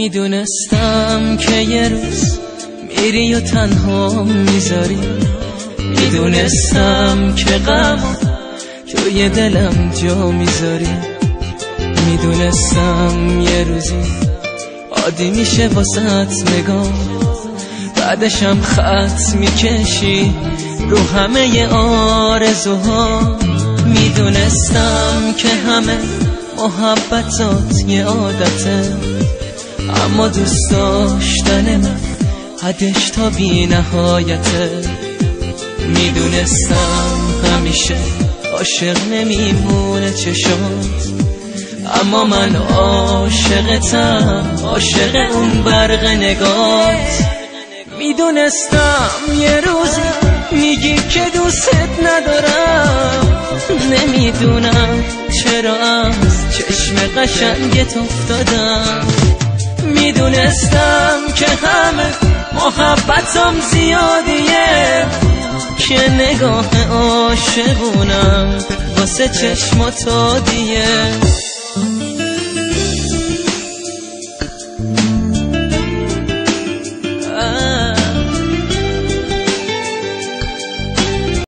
میدونستم که یه روز میری و تنها میذاری، میدونستم که غم توی دلم جا میذاری، میدونستم یه روزی عادی میشه واسط نگاه، بعدشم خط میکشی رو همه آرزوها. میدونستم که همه محبتات یه عادته، اما دوست داشتن من حدش تا بی نهایته. میدونستم همیشه عاشق نمیمونه چشات، اما من عاشقتم، عاشق اون برق نگات. میدونستم یه روزی میگی که دوست ندارم، نمیدونم چرا از چشم قشنگت افتادم. میدونستم که همه محبتم زیادیه، که نگاه عاشقونم واسه چشمات عادیه.